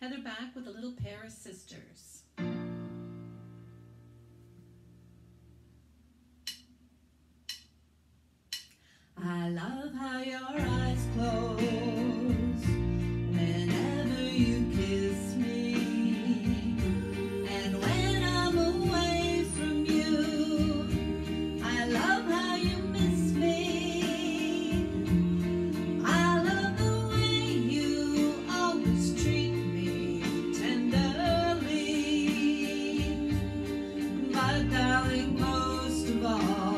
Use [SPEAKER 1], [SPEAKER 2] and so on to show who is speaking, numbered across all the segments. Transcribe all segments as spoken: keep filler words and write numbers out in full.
[SPEAKER 1] Heather back with a little pair of sisters. I love how your eyes close whenever you kiss me, and when I'm away from you, I love how you miss me. I love the way you always treat me tenderly, but darling, most of all,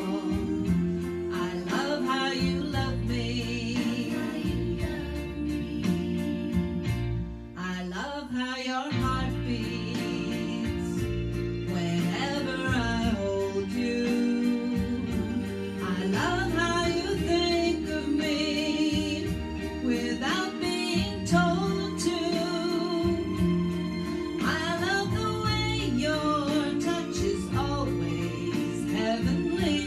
[SPEAKER 1] your heart beats whenever I hold you. I love how you think of me without being told to. I love the way your touch is always heavenly,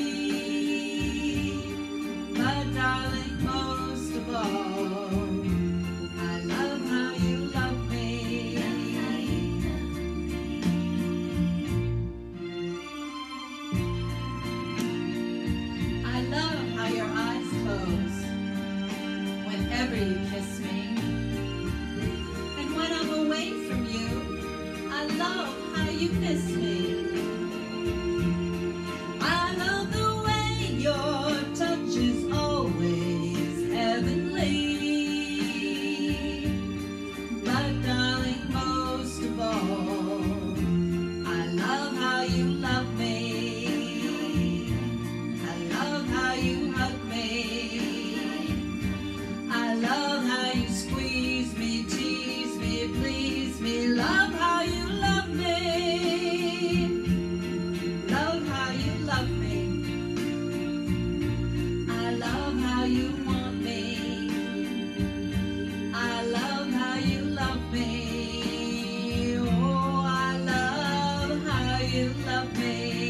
[SPEAKER 1] but darling, most of all, I love how you love me. I love how your eyes close whenever you kiss me, and when I'm away from you, I love how you miss me. I love the way your touch is always heavenly, but darling, most of all, I love how you love me. You hug me. I love how you squeeze me, tease me, please me. Love how you love me. Love how you love me. I love how you want me. I love how you love me. Oh, I love how you love me.